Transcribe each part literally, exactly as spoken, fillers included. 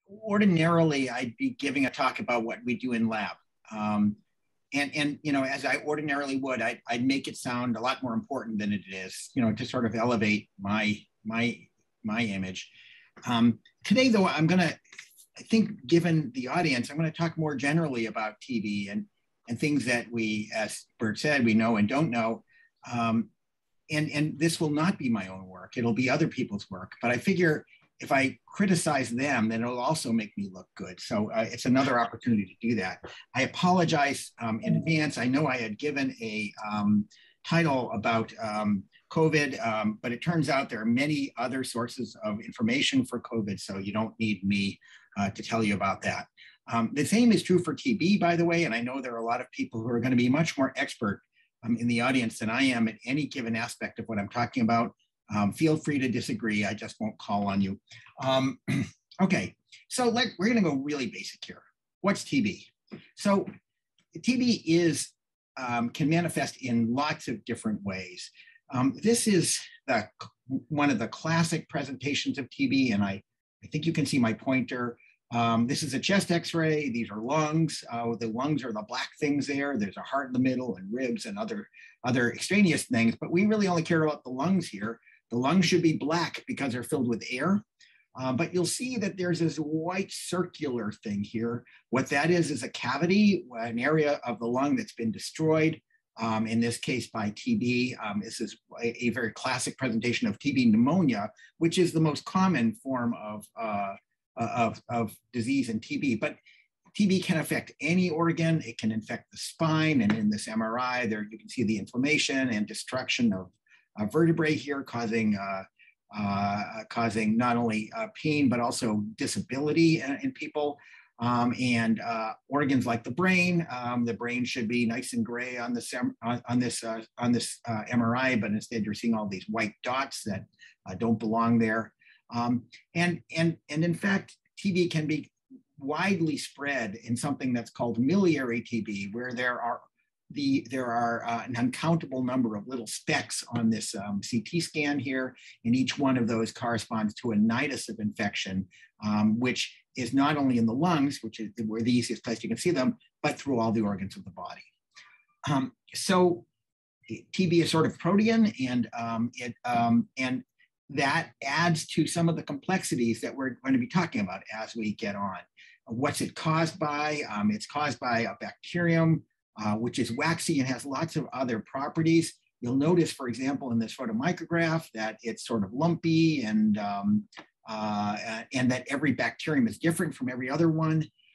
ordinarily, I'd be giving a talk about what we do in lab. Um, and, and, you know, as I ordinarily would, I'd, I'd make it sound a lot more important than it is, you know, to sort of elevate my, my, my image. Um, today, though, I'm going to, I think, given the audience, I'm going to talk more generally about T B and, and things that we, as Bert said, we know and don't know. Um, and, and this will not be my own work. It'll be other people's work. But I figure if I criticize them, then it'll also make me look good. So uh, it's another opportunity to do that. I apologize um, in advance. I know I had given a um, title about um, COVID, um, but it turns out there are many other sources of information for COVID, so you don't need me uh, to tell you about that. Um, the same is true for T B, by the way, and I know there are a lot of people who are going to be much more expert um, in the audience than I am at any given aspect of what I'm talking about. Um, feel free to disagree. I just won't call on you. Um, okay, so let, we're going to go really basic here. What's T B? So T B is um, can manifest in lots of different ways. Um, this is the, one of the classic presentations of T B, and I, I think you can see my pointer. Um, this is a chest X-ray. These are lungs. Uh, the lungs are the black things there. There's a heart in the middle and ribs and other, other extraneous things, but we really only care about the lungs here. The lungs should be black because they're filled with air, uh, but you'll see that there's this white circular thing here. What that is is a cavity, an area of the lung that's been destroyed, um, in this case by T B. Um, this is a, a very classic presentation of T B pneumonia, which is the most common form of, uh, of, of disease in T B. But T B can affect any organ. It can infect the spine, and in this M R I, there you can see the inflammation and destruction of Uh, vertebrae here, causing uh, uh, causing not only uh, pain but also disability in, in people, um, and uh, organs like the brain. Um, the brain should be nice and gray on this on, on this uh, on this uh, M R I, but instead you're seeing all these white dots that uh, don't belong there. Um, and and and in fact, T B can be widely spread in something that's called miliary T B, where there are The, there are uh, an uncountable number of little specks on this um, C T scan here, and each one of those corresponds to a nidus of infection, um, which is not only in the lungs, which is where the easiest place you can see them, but through all the organs of the body. Um, so T B is sort of protean, and um, it um, and that adds to some of the complexities that we're going to be talking about as we get on. What's it caused by? Um, it's caused by a bacterium, Uh, which is waxy and has lots of other properties. You'll notice, for example, in this photomicrograph that it's sort of lumpy, and, um, uh, and that every bacterium is different from every other one.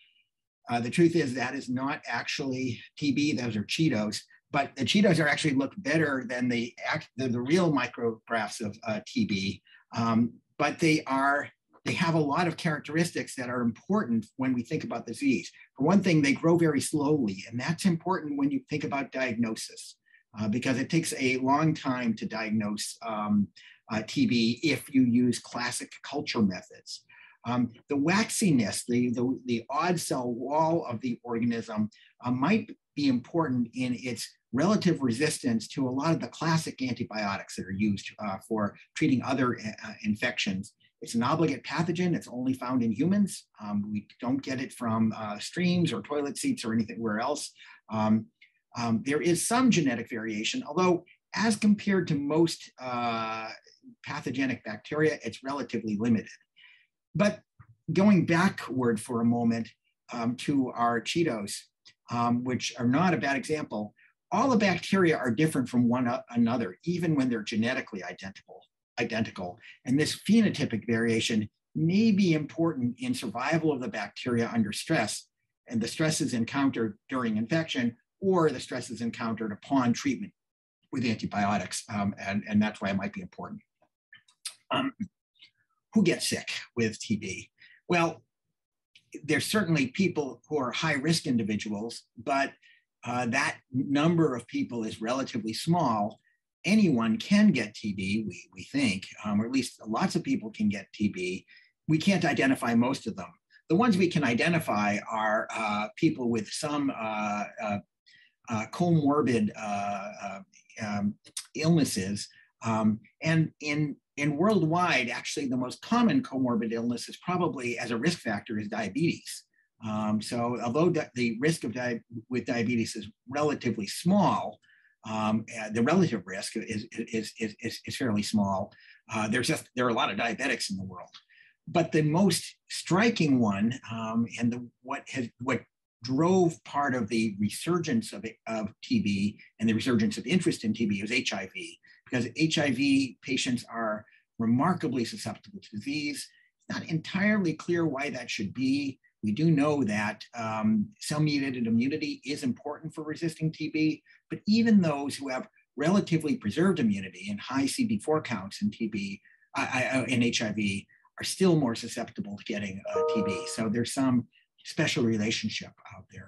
Uh, the truth is that is not actually T B, those are Cheetos, but the Cheetos are actually look better than the, the, the real micrographs of uh, T B, um, but they are They have a lot of characteristics that are important when we think about disease. For one thing, they grow very slowly, and that's important when you think about diagnosis, uh, because it takes a long time to diagnose um, uh, T B if you use classic culture methods. Um, the waxiness, the, the, the odd cell wall of the organism uh, might be important in its relative resistance to a lot of the classic antibiotics that are used uh, for treating other uh, infections. It's an obligate pathogen. It's only found in humans. Um, we don't get it from uh, streams or toilet seats or anything else. Um, um, there is some genetic variation, although as compared to most uh, pathogenic bacteria, it's relatively limited. But going backward for a moment um, to our Cheetos, um, which are not a bad example, all the bacteria are different from one another, even when they're genetically identical. identical. And this phenotypic variation may be important in survival of the bacteria under stress, and the stress is encountered during infection, or the stress is encountered upon treatment with antibiotics, um, and, and that's why it might be important. Um, who gets sick with T B? Well, there's certainly people who are high-risk individuals, but uh, that number of people is relatively small. Anyone can get T B, we, we think, um, or at least lots of people can get T B. We can't identify most of them. The ones we can identify are uh, people with some uh, uh, uh, comorbid uh, uh, um, illnesses, Um, and in, in worldwide, actually, the most common comorbid illness is probably, as a risk factor, is diabetes. Um, so although the, the risk of di with diabetes is relatively small, um, the relative risk is, is, is, is, is fairly small. Uh, there's just, there are a lot of diabetics in the world. But the most striking one, um, and the, what has what drove part of the resurgence of, of T B and the resurgence of interest in T B was H I V, because H I V patients are remarkably susceptible to disease. It's not entirely clear why that should be. We do know that um, cell-mediated immunity is important for resisting T B, but even those who have relatively preserved immunity and high C D four counts in T B, uh, in H I V, are still more susceptible to getting uh, T B. So there's some special relationship out there.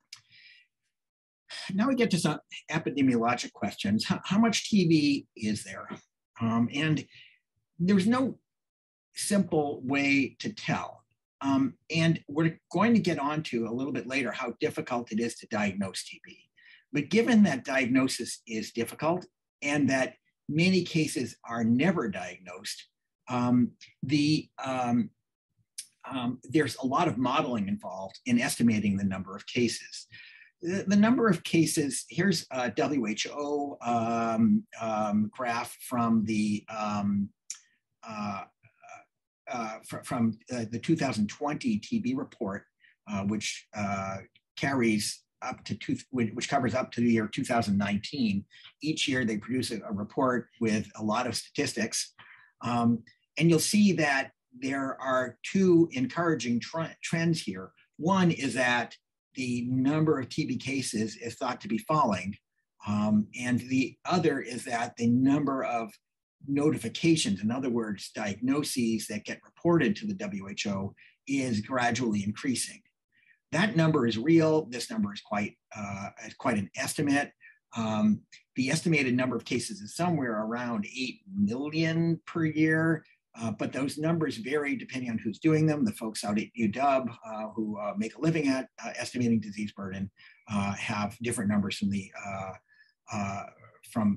Now we get to some epidemiologic questions. How, how much T B is there? Um, and there's no simple way to tell. Um, and we're going to get onto a little bit later how difficult it is to diagnose T B. But given that diagnosis is difficult and that many cases are never diagnosed, um, the, um, um, there's a lot of modeling involved in estimating the number of cases. The, the number of cases, here's a W H O um, um, graph from the um, uh, Uh, fr from uh, the two thousand twenty T B report, uh, which uh, carries up to two, which covers up to the year two thousand nineteen. Each year they produce a, a report with a lot of statistics, um, and you'll see that there are two encouraging tre trends here. One is that the number of T B cases is thought to be falling, um, and the other is that the number of notifications, in other words, diagnoses that get reported to the W H O, is gradually increasing. That number is real. This number is quite, uh, quite an estimate. Um, the estimated number of cases is somewhere around eight million per year, uh, but those numbers vary depending on who's doing them. The folks out at U W uh, who uh, make a living at uh, estimating disease burden uh, have different numbers from the, uh, uh, from,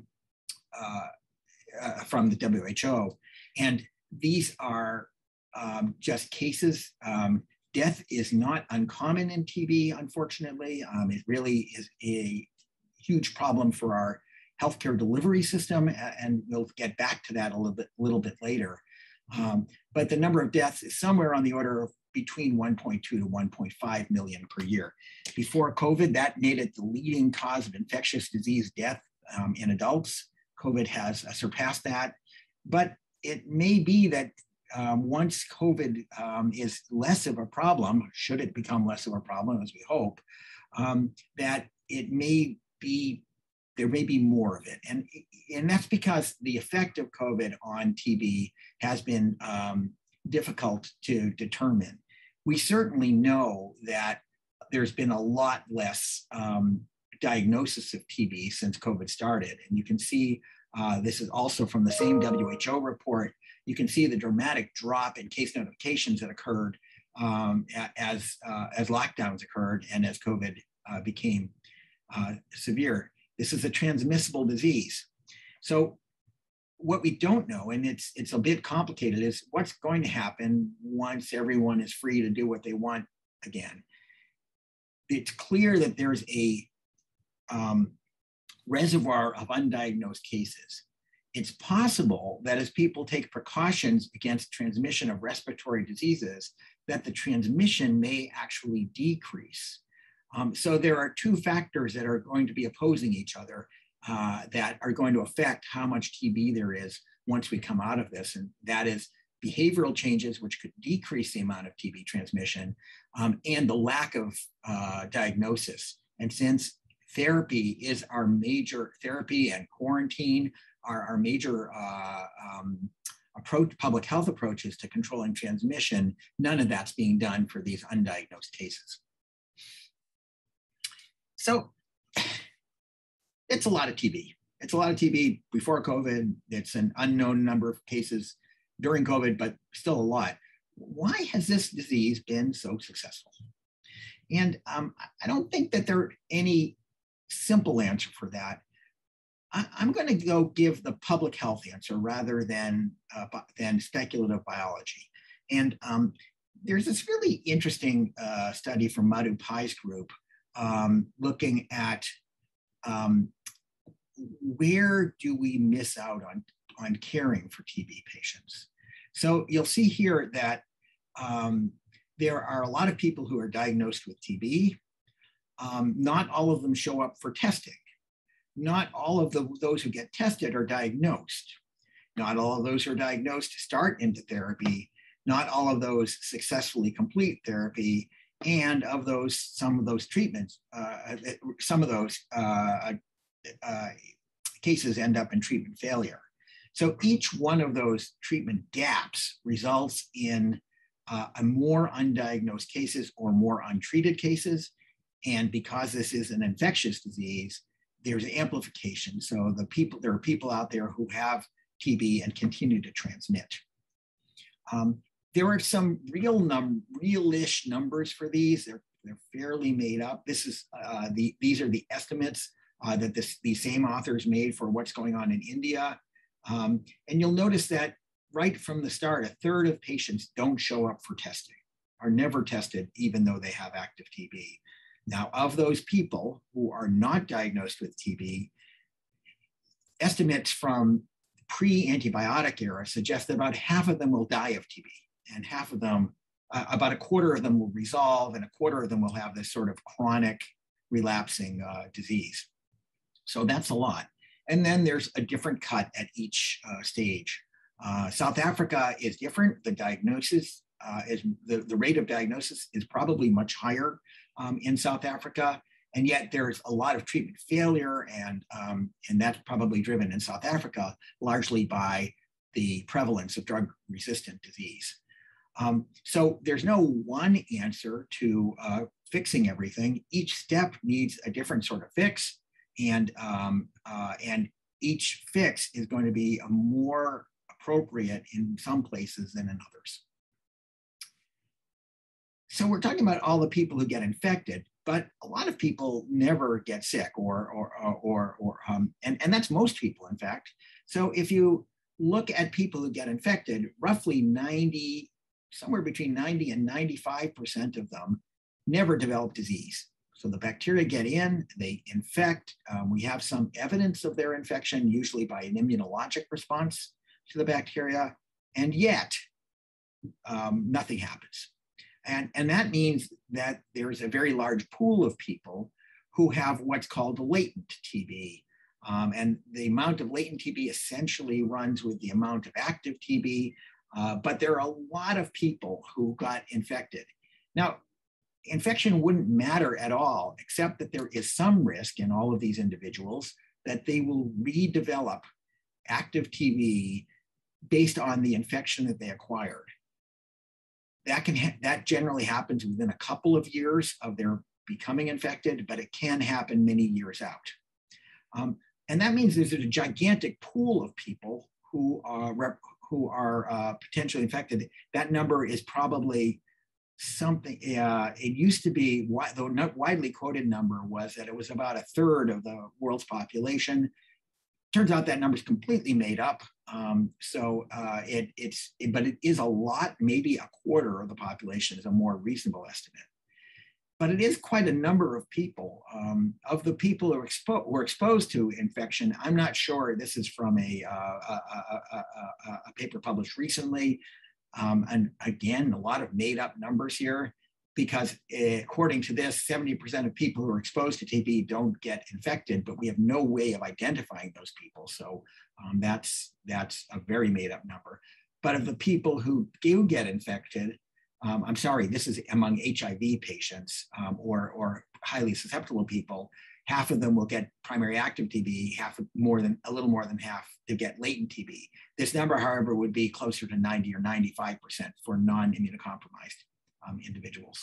uh, Uh, from the W H O. And these are um, just cases. Um, death is not uncommon in T B, unfortunately. Um, it really is a huge problem for our healthcare delivery system, and we'll get back to that a little bit, little bit later. Um, but the number of deaths is somewhere on the order of between one point two to one point five million per year. Before COVID, that made it the leading cause of infectious disease death um, in adults. COVID has uh, surpassed that, but it may be that um, once COVID um, is less of a problem, should it become less of a problem, as we hope, um, that it may be, there may be more of it. And, and that's because the effect of COVID on T B has been um, difficult to determine. We certainly know that there's been a lot less um, diagnosis of T B since COVID started. And you can see, uh, this is also from the same W H O report, you can see the dramatic drop in case notifications that occurred um, as, uh, as lockdowns occurred and as COVID uh, became uh, severe. This is a transmissible disease. So what we don't know, and it's, it's a bit complicated, is what's going to happen once everyone is free to do what they want again. It's clear that there's a um, reservoir of undiagnosed cases. It's possible that as people take precautions against transmission of respiratory diseases, that the transmission may actually decrease. Um, so there are two factors that are going to be opposing each other uh, that are going to affect how much T B there is once we come out of this. And that is behavioral changes, which could decrease the amount of T B transmission, um, and the lack of uh, diagnosis. And since therapy is our major therapy and quarantine are our major uh, um, approach, public health approaches to controlling transmission, none of that's being done for these undiagnosed cases. So it's a lot of T B. It's a lot of T B before COVID. It's an unknown number of cases during COVID, but still a lot. Why has this disease been so successful? And um, I don't think that there are any simple answer for that. I, I'm going to go give the public health answer rather than, uh, than speculative biology. And um, there's this really interesting uh, study from Madhu Pai's group um, looking at um, where do we miss out on, on caring for T B patients. So you'll see here that um, there are a lot of people who are diagnosed with T B. Um, not all of them show up for testing. Not all of the, those who get tested are diagnosed. Not all of those who are diagnosed start into therapy. Not all of those successfully complete therapy. And of those, some of those treatments, uh, some of those uh, uh, cases end up in treatment failure. So each one of those treatment gaps results in uh, a more undiagnosed cases or more untreated cases. And because this is an infectious disease, there's amplification. So the people, there are people out there who have T B and continue to transmit. Um, there are some real num, real-ish numbers for these. They're, they're fairly made up. This is uh, the, these are the estimates uh, that this, these same authors made for what's going on in India. Um, and you'll notice that right from the start, a third of patients don't show up for testing, are never tested, even though they have active T B. Now, of those people who are not diagnosed with T B, estimates from pre-antibiotic era suggest that about half of them will die of T B, and half of them, uh, about a quarter of them will resolve, and a quarter of them will have this sort of chronic relapsing uh, disease. So that's a lot. And then there's a different cut at each uh, stage. Uh, South Africa is different. The diagnosis uh, is, the, the rate of diagnosis is probably much higher um, in South Africa. And yet there's a lot of treatment failure, and, um, and that's probably driven in South Africa largely by the prevalence of drug-resistant disease. Um, so there's no one answer to uh, fixing everything. Each step needs a different sort of fix, and, um, uh, and each fix is going to be a more appropriate in some places than in others. So we're talking about all the people who get infected, but a lot of people never get sick, or, or, or, or um, and, and that's most people, in fact. So if you look at people who get infected, roughly ninety, somewhere between ninety and ninety-five percent of them never develop disease. So the bacteria get in, they infect. Um, we have some evidence of their infection, usually by an immunologic response to the bacteria, and yet um, nothing happens. And, and that means that there's a very large pool of people who have what's called latent T B. Um, and the amount of latent T B essentially runs with the amount of active T B, uh, but there are a lot of people who got infected. Now, infection wouldn't matter at all, except that there is some risk in all of these individuals that they will redevelop active T B based on the infection that they acquired. That, can ha that generally happens within a couple of years of their becoming infected, but it can happen many years out. Um, and that means there's a gigantic pool of people who are, rep who are uh, potentially infected. That number is probably something, uh, it used to be, the not widely quoted number was that it was about a third of the world's population. Turns out that number is completely made up. Um, so uh, it, it's, it, but it is a lot, maybe a quarter of the population is a more reasonable estimate. But it is quite a number of people. Um, of the people who are expo were exposed to infection, I'm not sure, this is from a, uh, a, a, a, a, a paper published recently. Um, and again, a lot of made up numbers here, because according to this, seventy percent of people who are exposed to T B don't get infected, but we have no way of identifying those people. So um, that's, that's a very made up number. But of the people who do get infected, um, I'm sorry, this is among H I V patients um, or, or highly susceptible people, half of them will get primary active T B, half more than, a little more than half to get latent T B. This number, however, would be closer to ninety or ninety-five percent for non-immunocompromised Um, individuals.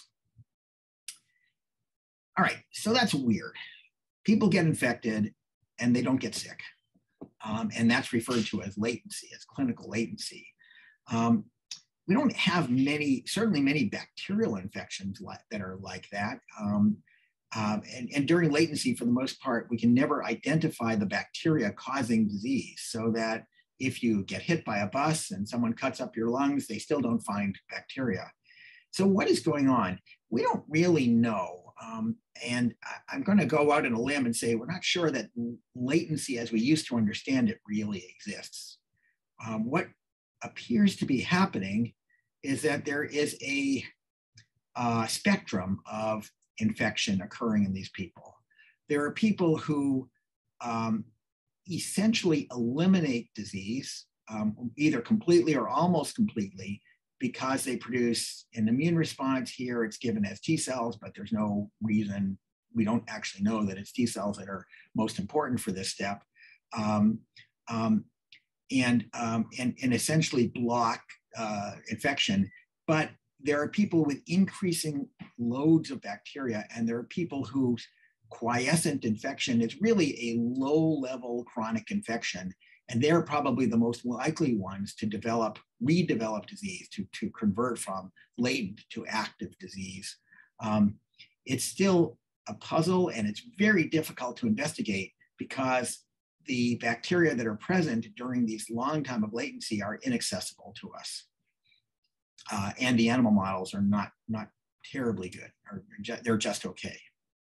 All right, so that's weird. People get infected and they don't get sick. Um, and that's referred to as latency, as clinical latency. Um, we don't have many, certainly many bacterial infections like, that are like that. Um, Um, and, and during latency, for the most part, we can never identify the bacteria causing disease, so that if you get hit by a bus and someone cuts up your lungs, they still don't find bacteria. So what is going on? We don't really know. Um, and I, I'm going to go out on a limb and say we're not sure that latency as we used to understand it really exists. Um, what appears to be happening is that there is a uh, spectrum of infection occurring in these people. There are people who um, essentially eliminate disease, um, either completely or almost completely, because they produce an immune response. Here it's given as T cells, but there's no reason, we don't actually know that it's T cells that are most important for this step. Um, um, and, um, and, and essentially block uh, infection. But there are people with increasing loads of bacteria, and there are people whose quiescent infection is really a low-level chronic infection, and they're probably the most likely ones to develop, redevelop disease, to, to convert from latent to active disease. Um, it's still a puzzle, and it's very difficult to investigate because the bacteria that are present during these long time of latency are inaccessible to us. Uh, and the animal models are not, not terribly good, or they're just okay.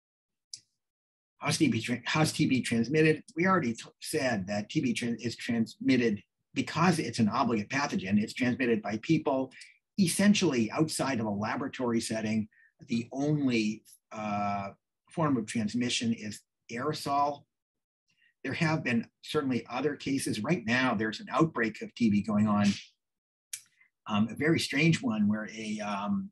How's T B, how's T B transmitted? We already said that T B trans is transmitted because it's an obligate pathogen. It's transmitted by people, essentially outside of a laboratory setting. The only uh, form of transmission is aerosol. There have been certainly other cases. Right now, there's an outbreak of T B going on. Um, a very strange one where a um,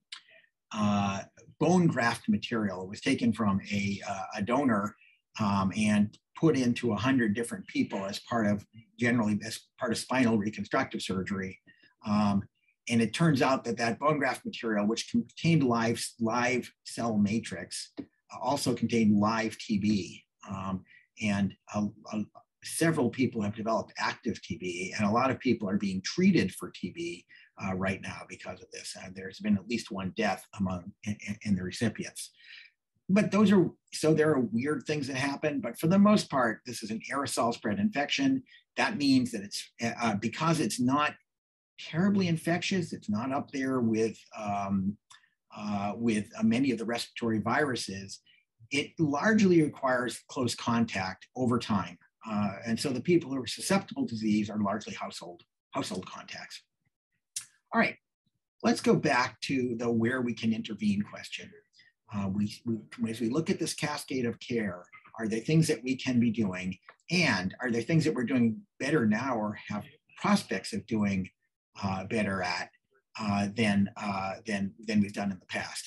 uh, bone graft material was taken from a, uh, a donor um, and put into one hundred different people as part of, generally as part of spinal reconstructive surgery. Um, and it turns out that that bone graft material, which contained live, live cell matrix, also contained live T B. Um, and a, a, several people have developed active T B, and a lot of people are being treated for T B uh, right now because of this. And there's been at least one death among in, in the recipients. But those are, so there are weird things that happen, but for the most part, this is an aerosol spread infection. That means that it's, uh, because it's not terribly infectious, it's not up there with, um, uh, with uh, many of the respiratory viruses, it largely requires close contact over time. Uh, and so the people who are susceptible to disease are largely household, household contacts. All right, let's go back to the where we can intervene question. Uh, we, we, as we look at this cascade of care, are there things that we can be doing? And are there things that we're doing better now or have prospects of doing uh, better at uh, than, uh, than, than we've done in the past?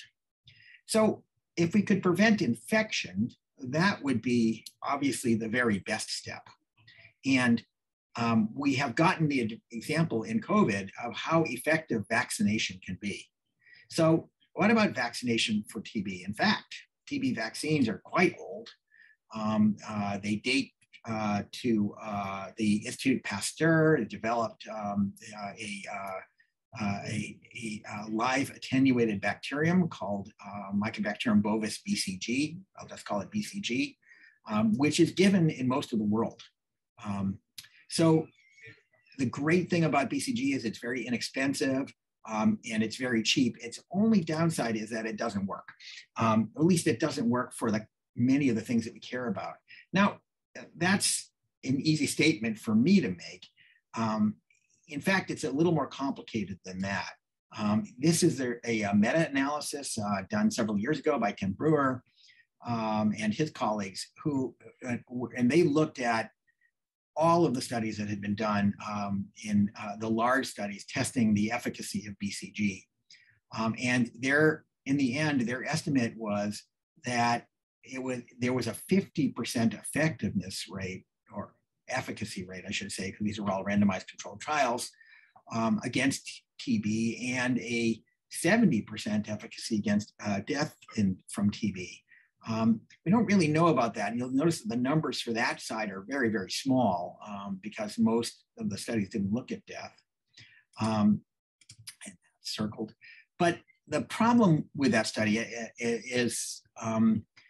So if we could prevent infection, that would be obviously the very best step. And um, we have gotten the example in COVID of how effective vaccination can be. So what about vaccination for T B? In fact, T B vaccines are quite old. Um, uh, they date uh, to uh, the Institut Pasteur. It developed um, uh, a, uh, uh, a, a, a live attenuated bacterium called uh, Mycobacterium bovis B C G. I'll just call it B C G, um, which is given in most of the world. Um, so the great thing about B C G is it's very inexpensive. Um, and it's very cheap. Its only downside is that it doesn't work. Um, at least it doesn't work for the many of the things that we care about. Now, that's an easy statement for me to make. Um, in fact, it's a little more complicated than that. Um, this is a, a meta-analysis uh, done several years ago by Ken Brewer um, and his colleagues, who, uh, and they looked at all of the studies that had been done um, in uh, the large studies testing the efficacy of B C G. Um, and their, in the end, their estimate was that it was, there was a fifty percent effectiveness rate, or efficacy rate, I should say, because these are all randomized controlled trials, um, against T B, and a seventy percent efficacy against uh, death in, from T B. Um, we don't really know about that. And you'll notice that the numbers for that side are very, very small um, because most of the studies didn't look at death. Um, and that's circled. But the problem with that study is um,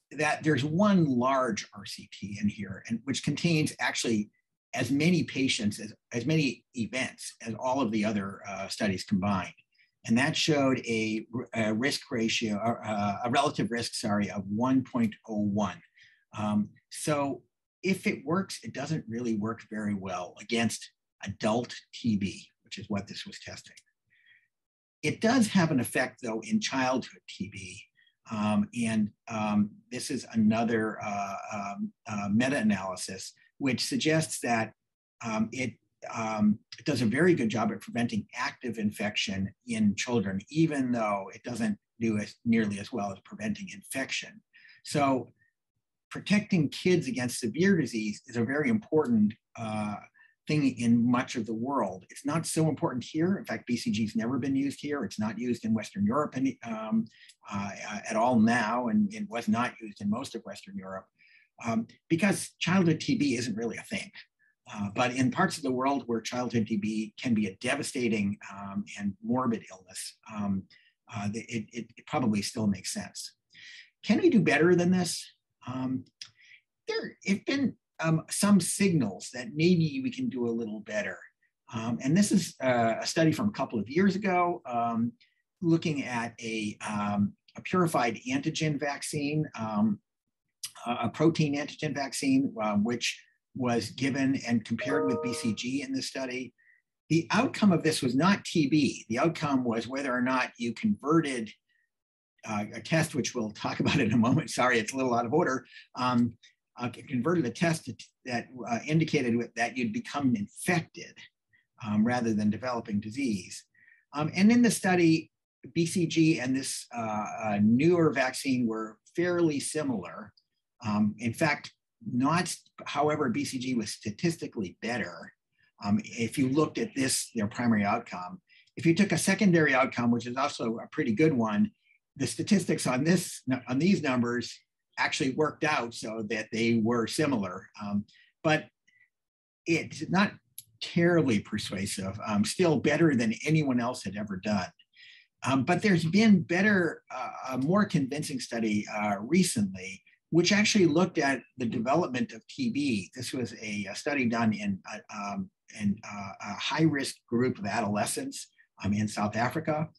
that there's one large R C T in here, and which contains actually as many patients, as, as many events as all of the other uh, studies combined. And that showed a, a risk ratio, uh, a relative risk, sorry, of one point oh one. Um, so if it works, it doesn't really work very well against adult T B, which is what this was testing. It does have an effect, though, in childhood T B. Um, and um, this is another uh, um, uh, meta-analysis, which suggests that um, it, um, it does a very good job at preventing active infection in children, even though it doesn't do as nearly as well as preventing infection. So protecting kids against severe disease is a very important uh, thing in much of the world. It's not so important here. In fact, B C G has never been used here. It's not used in Western Europe any, um, uh, at all now, and it was not used in most of Western Europe um, because childhood T B isn't really a thing. Uh, but in parts of the world where childhood T B can be a devastating um, and morbid illness, um, uh, it, it, it probably still makes sense. Can we do better than this? Um, there have been um, some signals that maybe we can do a little better. Um, and this is uh, a study from a couple of years ago um, looking at a, um, a purified antigen vaccine, um, a protein antigen vaccine, uh, which was given and compared with B C G in this study. The outcome of this was not T B. The outcome was whether or not you converted uh, a test, which we'll talk about in a moment. Sorry, it's a little out of order. Um, uh, converted a test that uh, indicated that you'd become infected um, rather than developing disease. Um, and in the study, B C G and this uh, uh, newer vaccine were fairly similar. Um, in fact, not, however, B C G was statistically better. Um, if you looked at this, their primary outcome, if you took a secondary outcome, which is also a pretty good one, the statistics on this, on these numbers actually worked out so that they were similar, um, but it's not terribly persuasive, um, still better than anyone else had ever done. Um, but there's been better, uh, a more convincing study uh, recently, which actually looked at the development of T B. This was a, a study done in, uh, um, in uh, a high-risk group of adolescents um, in South Africa.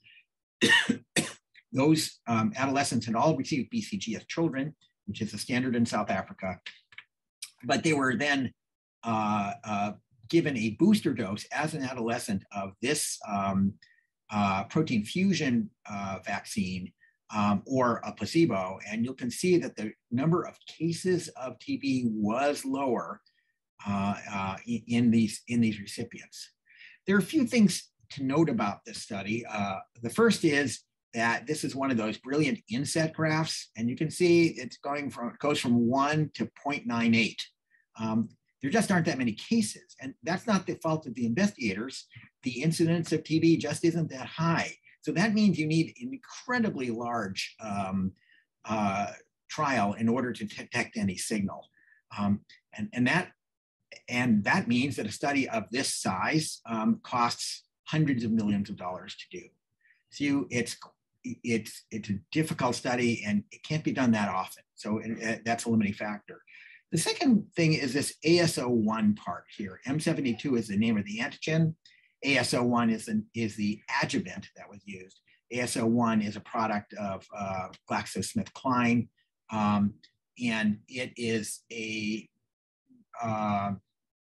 Those um, adolescents had all received B C G as children, which is the standard in South Africa. But they were then uh, uh, given a booster dose as an adolescent of this um, uh, protein fusion uh, vaccine um, or a placebo. And you can see that the number of cases of T B was lower uh, uh, in, these, in these recipients. There are a few things to note about this study. Uh, the first is that this is one of those brilliant inset graphs, and you can see it's going from, it goes from one to zero point nine eight. Um, there just aren't that many cases, and that's not the fault of the investigators. The incidence of T B just isn't that high. So that means you need an incredibly large um, uh, trial in order to detect any signal. Um, and, and, that, and that means that a study of this size um, costs hundreds of millions of dollars to do. So you, it's, it's, it's a difficult study and it can't be done that often. So it, it, that's a limiting factor. The second thing is this A S O one part here. M seventy-two is the name of the antigen. A S O one is, an, is the adjuvant that was used. A S O one is a product of uh, GlaxoSmithKline, um, and it is a, uh,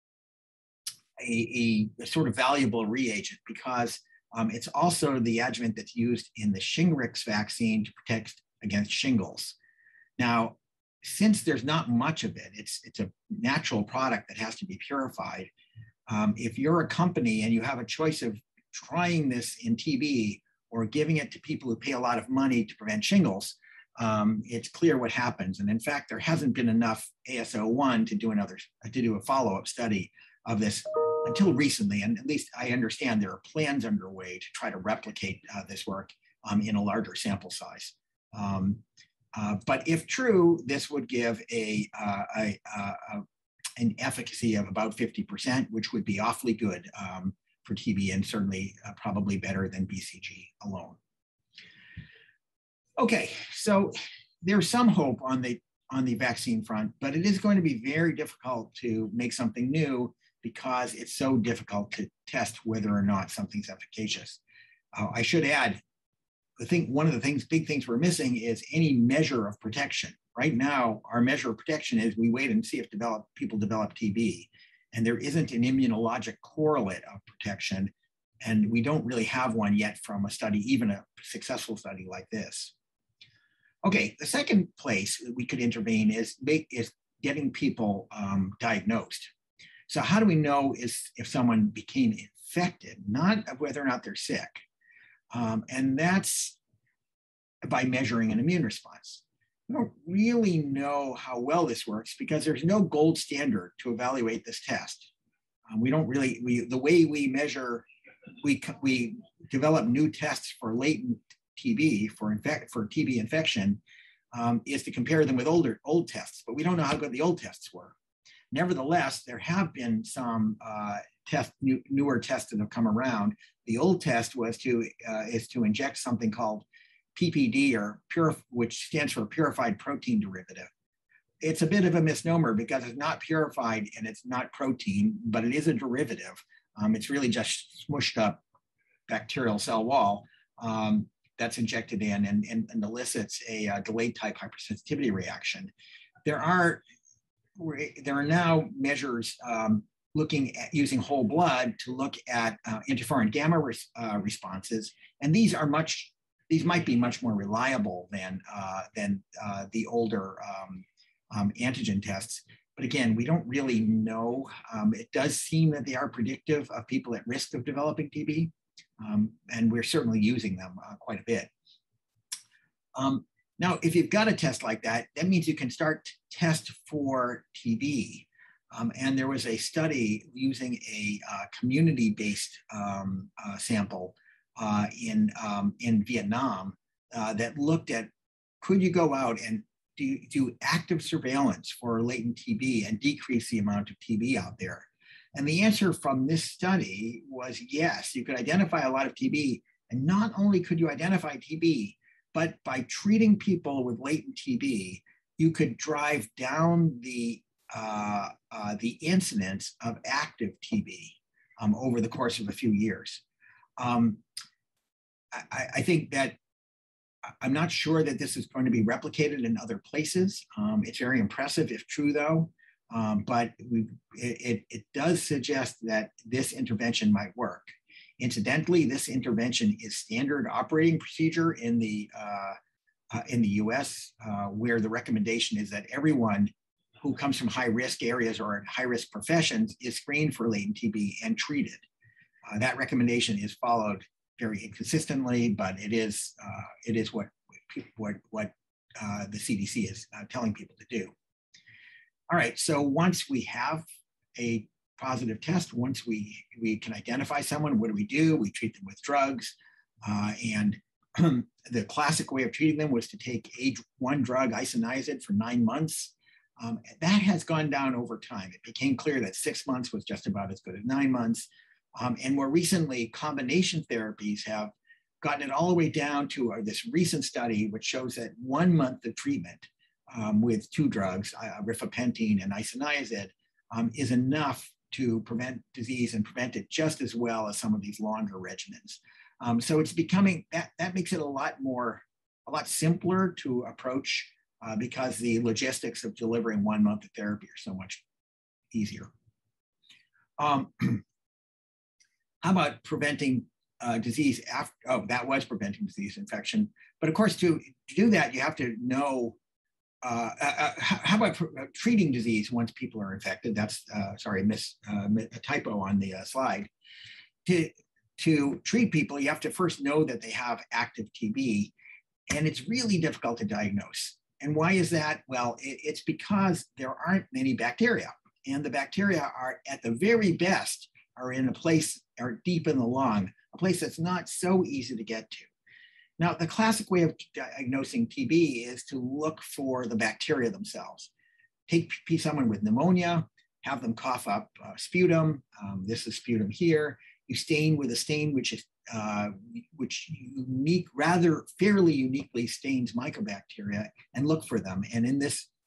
a, a sort of valuable reagent because um, it's also the adjuvant that's used in the Shingrix vaccine to protect against shingles. Now, since there's not much of it, it's, it's a natural product that has to be purified. Um, if you're a company and you have a choice of trying this in T B or giving it to people who pay a lot of money to prevent shingles, um, it's clear what happens. And in fact, there hasn't been enough A S O one to do another, to do a follow-up study of this until recently. And at least I understand there are plans underway to try to replicate uh, this work um, in a larger sample size. Um, uh, but if true, this would give a, uh, a, a, a an efficacy of about fifty percent, which would be awfully good um, for T B and certainly uh, probably better than B C G alone. Okay, so there's some hope on the on the vaccine front, but it is going to be very difficult to make something new because it's so difficult to test whether or not something's efficacious. Uh, I should add, I think one of the things, big things we're missing is any measure of protection. Right now, our measure of protection is we wait and see if develop, people develop T B, and there isn't an immunologic correlate of protection, and we don't really have one yet from a study, even a successful study like this. Okay, the second place we could intervene is, make, is getting people um, diagnosed. So how do we know is, if someone became infected, not whether or not they're sick? Um, and that's by measuring an immune response. We don't really know how well this works because there's no gold standard to evaluate this test. Um, we don't really, we, the way we measure, we, we develop new tests for latent T B, for, infect, for T B infection, um, is to compare them with older old tests, but we don't know how good the old tests were. Nevertheless, there have been some uh, test, new, newer tests that have come around. The old test was to, uh, is to inject something called P P D, or pure, which stands for purified protein derivative. It's a bit of a misnomer because it's not purified and it's not protein, but it is a derivative. Um, it's really just smushed up bacterial cell wall um, that's injected in and, and, and elicits a uh, delayed type hypersensitivity reaction. There are, there are now measures um, looking at using whole blood to look at uh, interferon gamma res, uh, responses, and these are much These might be much more reliable than, uh, than uh, the older um, um, antigen tests. But again, we don't really know. Um, it does seem that they are predictive of people at risk of developing T B, um, and we're certainly using them uh, quite a bit. Um, now, if you've got a test like that, that means you can start to test for T B. Um, and there was a study using a uh, community-based um, uh, sample Uh, in, um, in Vietnam uh, that looked at, could you go out and do, do active surveillance for latent T B and decrease the amount of T B out there? And the answer from this study was yes, you could identify a lot of T B, and not only could you identify T B, but by treating people with latent T B, you could drive down the, uh, uh, the incidence of active T B um, over the course of a few years. Um, I, I think that I'm not sure that this is going to be replicated in other places. Um, it's very impressive if true, though, um, but we, it, it does suggest that this intervention might work. Incidentally, this intervention is standard operating procedure in the, uh, uh, in the U S, uh, where the recommendation is that everyone who comes from high-risk areas or high-risk professions is screened for latent T B and treated. Uh, that recommendation is followed very inconsistently, but it is uh, it is what what what uh, the C D C is uh, telling people to do. All right, so once we have a positive test, once we we can identify someone, what do we do? We treat them with drugs, uh, and the classic way of treating them was to take age one drug, isoniazid, for nine months. Um, that has gone down over time. It became clear that six months was just about as good as nine months. Um, and more recently, combination therapies have gotten it all the way down to uh, this recent study, which shows that one month of treatment um, with two drugs, uh, rifapentine and isoniazid, um, is enough to prevent disease and prevent it just as well as some of these longer regimens. Um, so it's becoming, that, that makes it a lot more, a lot simpler to approach uh, because the logistics of delivering one month of therapy are so much easier. Um, How about preventing uh, disease after, oh, that was preventing disease infection. But of course, to, to do that, you have to know, uh, uh, how about treating disease once people are infected? That's, uh, sorry, miss, uh, a typo on the uh, slide. To, to treat people, you have to first know that they have active T B, and it's really difficult to diagnose. And why is that? Well, it, it's because there aren't many bacteria, and the bacteria are, at the very best, are in a place, are deep in the lung, a place that's not so easy to get to. Now, the classic way of diagnosing T B is to look for the bacteria themselves. Take someone with pneumonia, have them cough up uh, sputum. Um, this is sputum here. You stain with a stain which is uh, which unique, rather fairly uniquely stains mycobacteria, and look for them. And in this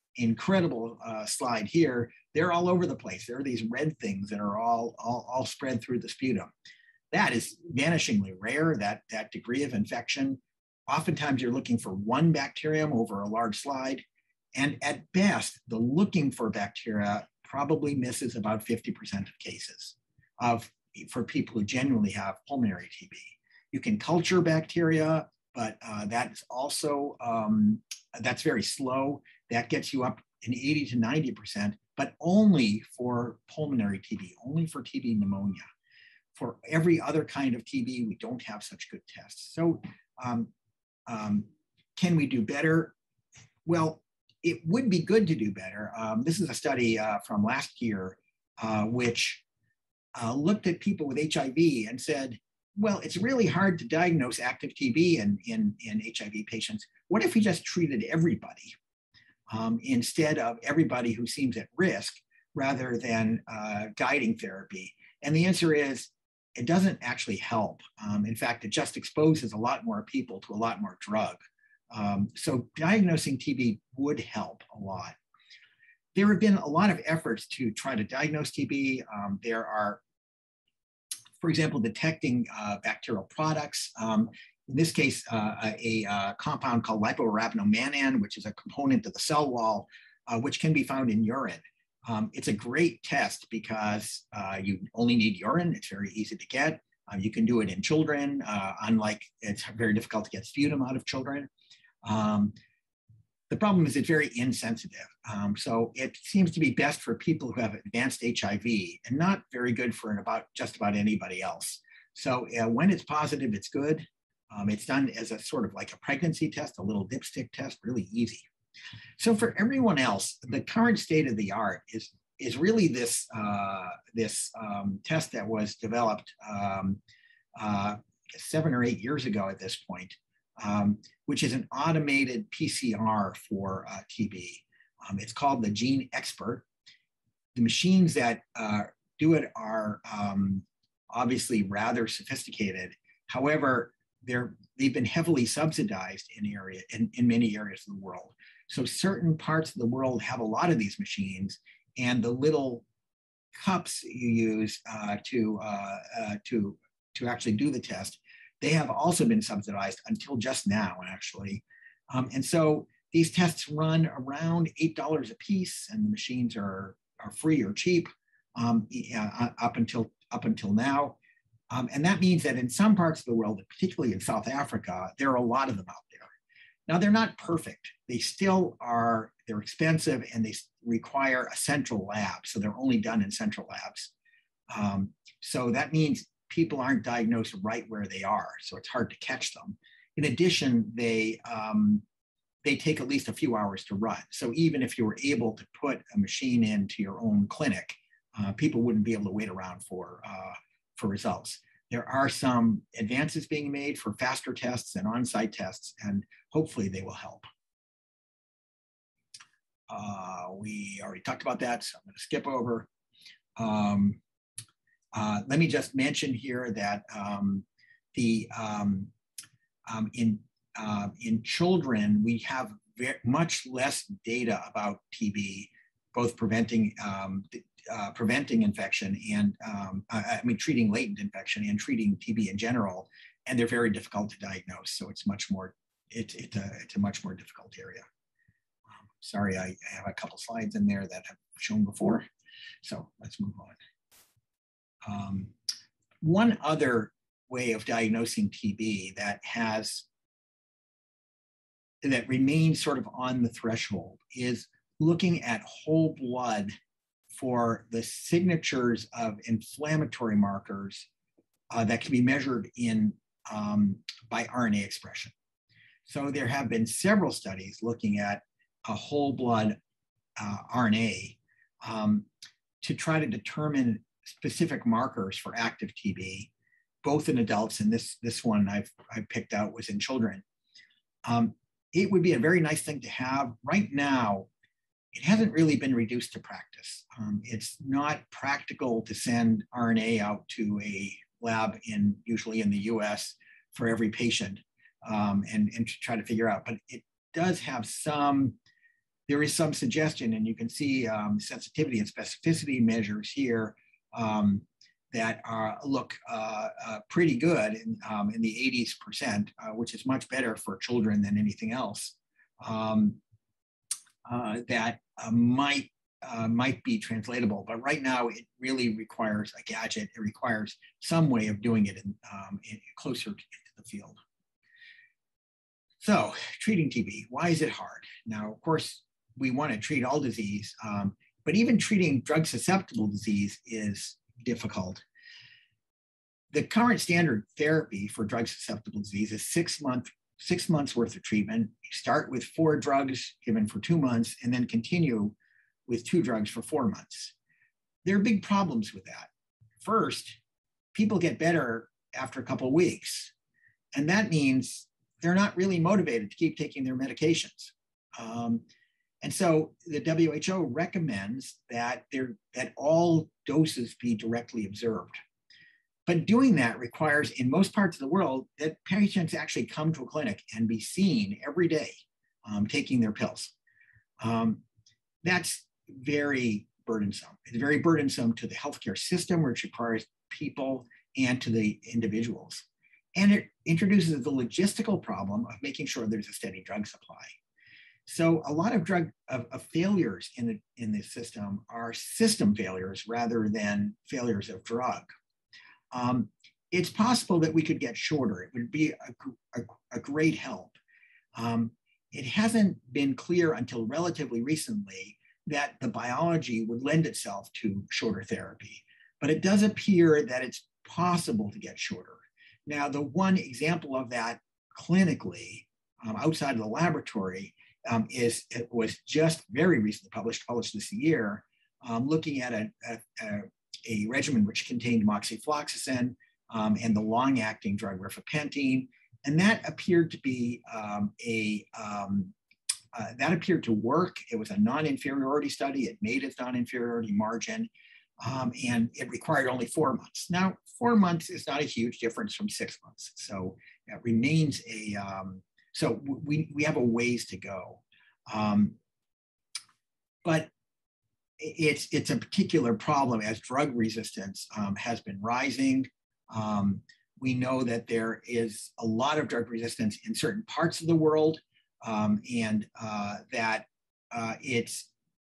incredible uh, slide here, they're all over the place. There are these red things that are all, all, all spread through the sputum. That is vanishingly rare, that, that degree of infection. Oftentimes you're looking for one bacterium over a large slide. And at best, the looking for bacteria probably misses about fifty percent of cases of, for people who genuinely have pulmonary T B. You can culture bacteria, but uh, that's also, um, that's very slow. That gets you up in eighty to ninety percent, but only for pulmonary T B, only for T B pneumonia. For every other kind of T B, we don't have such good tests. So um, um, can we do better? Well, it would be good to do better. Um, this is a study uh, from last year, uh, which uh, looked at people with H I V and said, well, it's really hard to diagnose active T B in, in, in H I V patients. What if we just treated everybody um, instead of everybody who seems at risk rather than uh, guiding therapy? And the answer is, it doesn't actually help. Um, in fact, it just exposes a lot more people to a lot more drug. Um, so diagnosing T B would help a lot. There have been a lot of efforts to try to diagnose T B. Um, there are, for example, detecting uh, bacterial products. Um, in this case, uh, a, a compound called lipoarabinomannan, which is a component of the cell wall, uh, which can be found in urine. Um, it's a great test because uh, you only need urine. It's very easy to get. Uh, you can do it in children, uh, unlike it's very difficult to get sputum out of children. Um, the problem is it's very insensitive. Um, so it seems to be best for people who have advanced H I V and not very good for about just about anybody else. So uh, when it's positive, it's good. Um, it's done as a sort of like a pregnancy test, a little dipstick test, really easy. So for everyone else, the current state of the art is, is really this, uh, this um, test that was developed um, uh, seven or eight years ago at this point, um, which is an automated P C R for uh, T B. Um, it's called the Gene Expert. The machines that uh, do it are um, obviously rather sophisticated. However, they're, they've been heavily subsidized in, area, in, in many areas of the world. So certain parts of the world have a lot of these machines, and the little cups you use uh, to, uh, uh, to, to actually do the test, they have also been subsidized until just now, actually. Um, and so these tests run around eight dollars a piece, and the machines are, are free or cheap um, uh, up, until, up until now. Um, and that means that in some parts of the world, particularly in South Africa, there are a lot of them out there. Now, they're not perfect. They still are, they're expensive, and they require a central lab. So they're only done in central labs. Um, so that means people aren't diagnosed right where they are. So it's hard to catch them. In addition, they, um, they take at least a few hours to run. So even if you were able to put a machine into your own clinic, uh, people wouldn't be able to wait around for, uh, for results. There are some advances being made for faster tests and on-site tests, and hopefully they will help. Uh, we already talked about that, so I'm going to skip over. Um, uh, let me just mention here that um, the um, um, in uh, in children we have very, much less data about T B, both preventing um, uh, preventing infection and um, I, I mean treating latent infection and treating T B in general, and they're very difficult to diagnose. So it's much more it, it, uh, it's a much more difficult area. Um, sorry, I, I have a couple slides in there that I've shown before. So let's move on. Um, one other way of diagnosing T B that has that remains sort of on the threshold is looking at whole blood for the signatures of inflammatory markers uh, that can be measured in um, by R N A expression. So there have been several studies looking at a whole blood uh, R N A um, to try to determine specific markers for active T B, both in adults, and this, this one I've, I picked out was in children. Um, it would be a very nice thing to have. Right now, it hasn't really been reduced to practice. Um, it's not practical to send R N A out to a lab in, usually in the U S for every patient um, and, and to try to figure out, but it does have some, there is some suggestion, and you can see um, sensitivity and specificity measures here um, that are, look uh, uh, pretty good in, um, in the eighties percent, uh, which is much better for children than anything else. Um, uh, that uh, might uh, might be translatable, but right now it really requires a gadget. It requires some way of doing it in, um, in closer to the field. So, treating T B, why is it hard? Now, of course, we want to treat all disease, um, but even treating drug-susceptible disease is difficult. The current standard therapy for drug-susceptible disease is six month, six months worth of treatment. You start with four drugs given for two months, and then continue with two drugs for four months. There are big problems with that. First, people get better after a couple of weeks, and that means they're not really motivated to keep taking their medications. Um, and so the W H O recommends that, that all doses be directly observed. But doing that requires, in most parts of the world, that patients actually come to a clinic and be seen every day um, taking their pills. Um, that's very burdensome. It's very burdensome to the healthcare system, which requires people, and to the individuals. And it introduces the logistical problem of making sure there's a steady drug supply. So a lot of drug of, of failures in the, in the system are system failures rather than failures of drug. Um, it's possible that we could get shorter. It would be a, a, a great help. Um, it hasn't been clear until relatively recently that the biology would lend itself to shorter therapy, but it does appear that it's possible to get shorter. Now, the one example of that clinically um, outside of the laboratory um, is, it was just very recently published, published this year, um, looking at a, a, a, a regimen which contained moxifloxacin um, and the long-acting drug rifapentine, and that appeared to be um, a, um, uh, that appeared to work. It was a non-inferiority study. It made its non-inferiority margin. Um, and it required only four months. Now, four months is not a huge difference from six months. So it remains a, um, so we, we have a ways to go. Um, but it's, it's a particular problem as drug resistance um, has been rising. Um, we know that there is a lot of drug resistance in certain parts of the world, um, and uh, that uh, it's,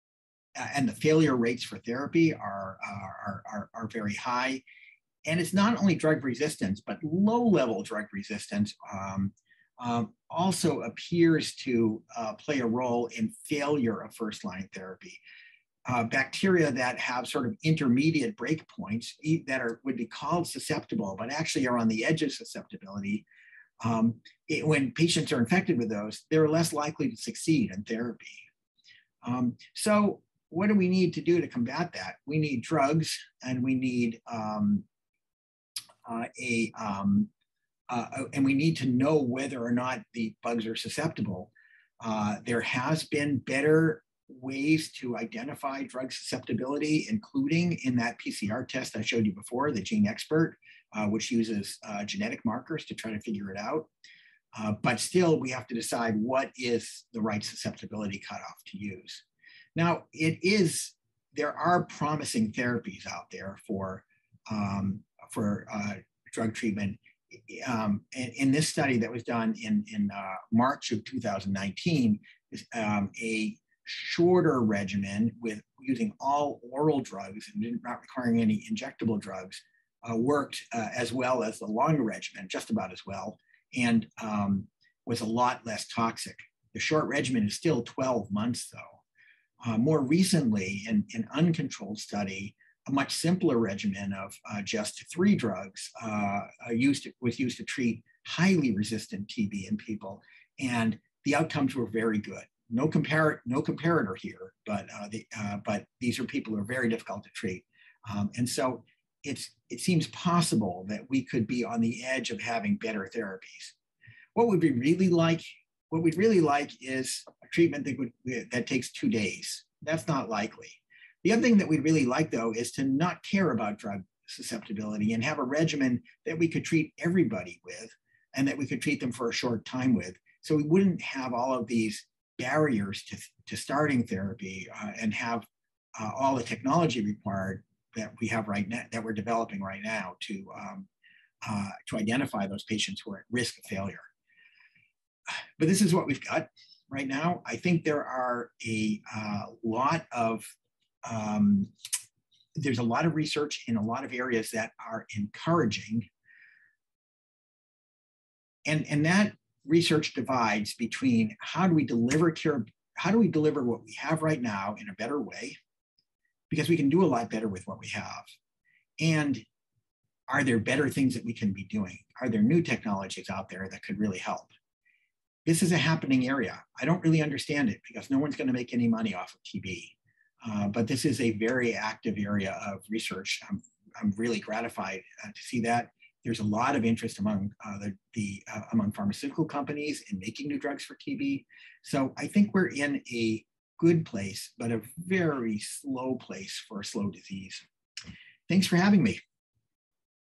and the failure rates for therapy are, are, are, are very high. And it's not only drug resistance, but low-level drug resistance um, um, also appears to uh, play a role in failure of first-line therapy. Uh, bacteria that have sort of intermediate breakpoints that are would be called susceptible, but actually are on the edge of susceptibility. Um, it, when patients are infected with those, they're less likely to succeed in therapy. Um, so what do we need to do to combat that? We need drugs, and we need um, uh, a, um, uh, and we need to know whether or not the bugs are susceptible. Uh, there has been better ways to identify drug susceptibility, including in that P C R test I showed you before, the Gene Expert, uh, which uses uh, genetic markers to try to figure it out. Uh, but still, we have to decide what is the right susceptibility cutoff to use. Now, it is, there are promising therapies out there for, um, for uh, drug treatment. Um, in, in this study that was done in, in uh, March of two thousand nineteen, is um, a shorter regimen with using all oral drugs and not requiring any injectable drugs uh, worked uh, as well as the longer regimen, just about as well, and um, was a lot less toxic. The short regimen is still twelve months though. Uh, more recently, in an uncontrolled study, a much simpler regimen of uh, just three drugs uh, used to, was used to treat highly resistant T B in people, and the outcomes were very good. No, compar no comparator here, but, uh, the, uh, but these are people who are very difficult to treat. Um, and so it's, it seems possible that we could be on the edge of having better therapies. What would we really like? What we'd really like is a treatment that, would, that takes two days. That's not likely. The other thing that we'd really like, though, is to not care about drug susceptibility and have a regimen that we could treat everybody with, and that we could treat them for a short time with. So we wouldn't have all of these barriers to, to starting therapy uh, and have uh, all the technology required that we have right now, that we're developing right now to, um, uh, to identify those patients who are at risk of failure. But this is what we've got right now. I think there are a uh, lot of, um, there's a lot of research in a lot of areas that are encouraging. And, and that research divides between how do we deliver care, how do we deliver what we have right now in a better way, because we can do a lot better with what we have. And are there better things that we can be doing? Are there new technologies out there that could really help? This is a happening area. I don't really understand it because no one's going to make any money off of T B. Uh, but this is a very active area of research. I'm, I'm really gratified uh, to see that. There's a lot of interest among uh, the, the uh, among pharmaceutical companies in making new drugs for T B. So I think we're in a good place, but a very slow place for a slow disease. Thanks for having me.